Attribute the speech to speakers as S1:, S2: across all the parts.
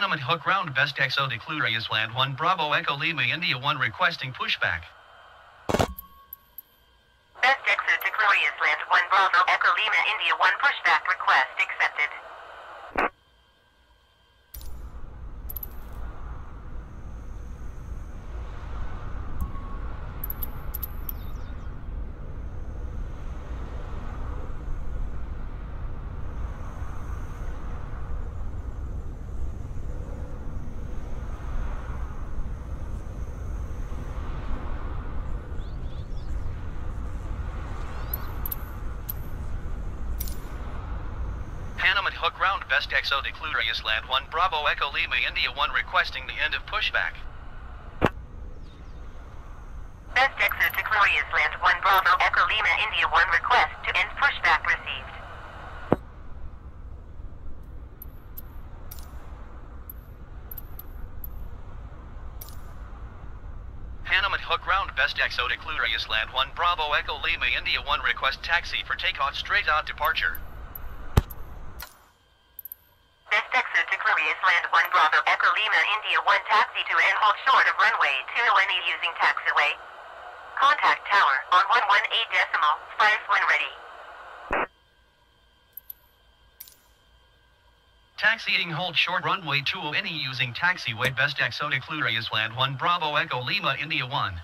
S1: Hanimaadhoo ground best XO declarious land 1 Bravo Echo Lima India 1 requesting pushback.
S2: Best exit to Glorious Land 1 Bravo Echo Lima India 1 pushback request accepted.
S1: Hanimaadhoo ground best XO declarious land 1 Bravo Echo Lima India 1 requesting the end of pushback.
S2: Best exit to Glorious Land 1 Bravo Echo Lima India 1 request to end pushback received.
S1: Hanimaadhoo ground best XO declarious land 1 Bravo Echo Lima India 1 request taxi for takeoff straight out departure.
S2: Best exit to Glorious Land 1 Bravo Echo Lima India 1 taxi to and hold short of runway 2 using taxiway. Contact tower on 118.5 when ready.
S1: Taxiing hold short runway 2 using taxiway best XO declarious land 1 Bravo Echo Lima India 1.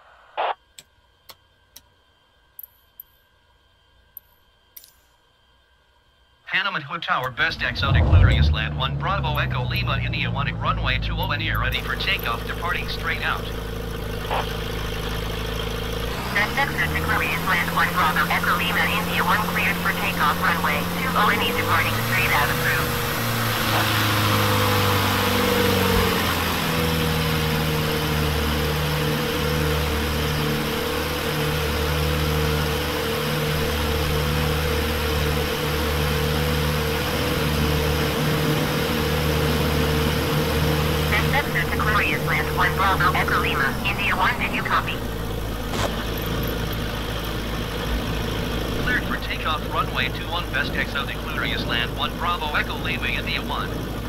S1: Hanimaadhoo tower best XO declarious land 1 Bravo Echo Lima India 1 at runway 20 ready for takeoff departing straight out.
S2: Best exit to Glorious Land 1 Bravo Echo Lima India 1 cleared for takeoff runway 20 departing straight out approved. Land 1 Bravo Echo Lima, India 1, did you copy?
S1: Cleared for takeoff runway 21 best XO declarious land 1 Bravo Echo Lima India 1.